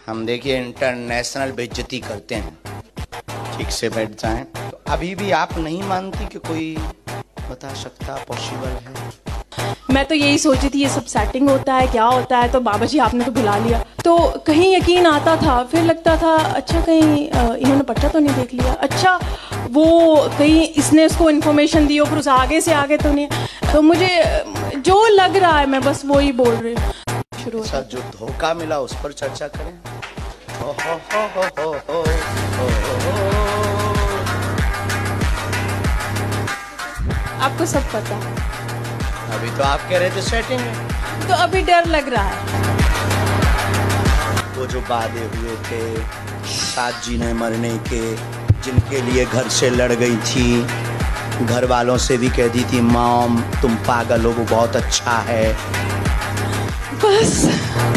हम देखिए इंटरनेशनल बेइज्जती करते हैं, ठीक से बैठ जाएं। तो अभी भी आप नहीं मानती कि कोई बता सकता पॉसिबल है? मैं तो यही सोची थी ये सब सेटिंग होता है, क्या होता है, तो बाबा जी आपने तो बुला लिया। तो कहीं यकीन आता था, फिर लगता था अच्छा कहीं इन्होंने पर्चा तो नहीं देख लिया, अच्छा वो कहीं इसने उसको इन्फॉर्मेशन दी हो, फिर उस आगे से आगे तो नहीं। तो मुझे जो लग रहा है मैं बस वो ही बोल रही हूँ। शुरू सर जो धोखा मिला उस पर चर्चा करें। हो हो हो हो हो हो हो हो। आपको सब पता, अभी तो आप कह रहे थे सेटिंग है, तो अभी डर लग रहा है। वो जो वादे हुए थे साथ जीने मरने के, जिनके लिए घर से लड़ गई थी, घर वालों से भी कह दी थी मॉम तुम पागल हो, वो बहुत अच्छा है। बस